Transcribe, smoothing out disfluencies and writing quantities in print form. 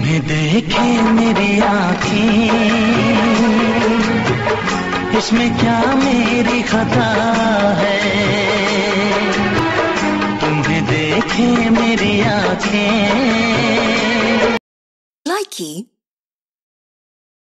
तुम्हें देखे मेरी आँखें, इसमें क्या मेरी खता है। तुम्हें देखे मेरी आँखें। Likey